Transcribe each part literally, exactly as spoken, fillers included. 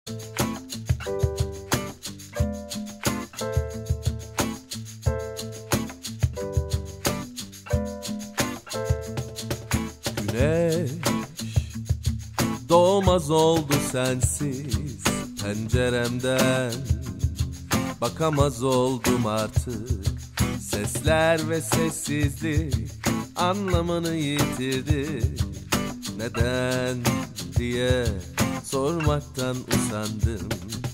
Güneş doğmaz oldu sensiz penceremden, bakamaz oldum artık. Sesler ve sessizlik anlamını yitirdi. Neden diye sormaktan usandım.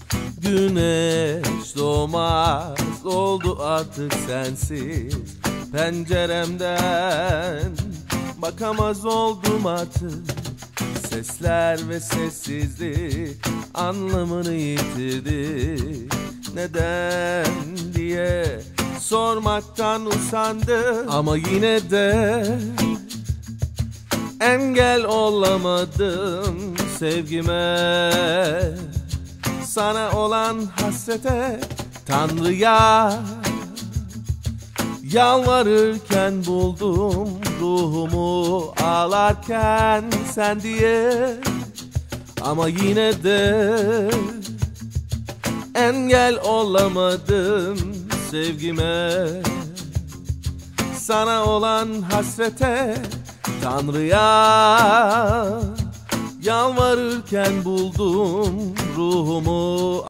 Güneş doğmaz oldu artık sensiz penceremden, bakamaz oldum artık. Sesler ve sessizlik anlamını yitirdi. Neden diye sormaktan usandım. Ama yine de engel olamadım sevgime, sana olan hasrete, Tanrı'ya yalvarırken buldum ruhumu ağlarken sen diye. Ama yine de engel olamadım sevgime, sana olan hasrete, Tanrı'ya yalvarırken buldum ruhumu